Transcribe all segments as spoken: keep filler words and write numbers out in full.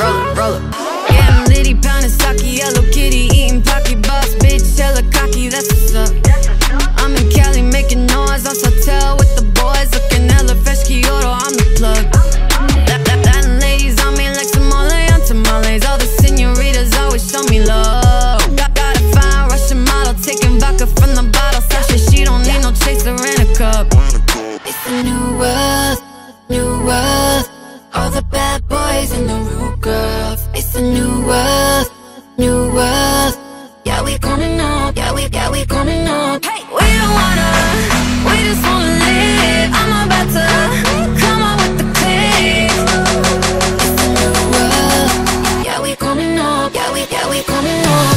roller, roller. Yeah, I'm litty, pounding sake, yellow kitty, eating Pocky Boss, bitch, hella cocky, that's what's up. I'm in Cali making noise on Sotel with the boys, looking hella fresh, Kyoto, I'm the plug. That, that, that ladies on me like Somali on tamales. All the senoritas always show me love. Got, got a fine Russian model, taking vodka from the bottle. Sasha, she don't need no chaser in a cup. It's a new world, new world. All the bad boys and the rude girls. It's a new world, new world. Yeah, we coming up, yeah, we, yeah, we coming up. Hey, we don't wanna, we just wanna live. I'm about to come up with the click. It's a new world, yeah, we coming up, yeah, we, yeah, we coming up.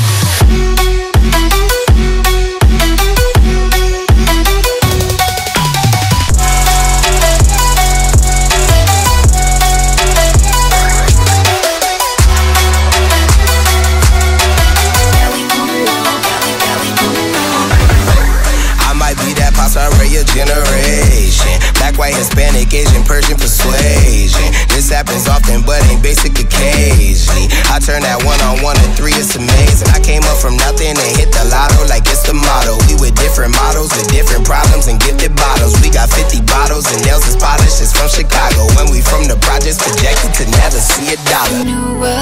Generation, black, white, Hispanic, Asian, Persian persuasion. This happens often, but ain't basic occasionally. I turn that one on one to three, it's amazing. I came up from nothing and hit the lotto like it's the motto. We with different models, with different problems and gifted bottles. We got fifty bottles and nails is polished, it's from Chicago. When we from the projects, projected to never see a dollar.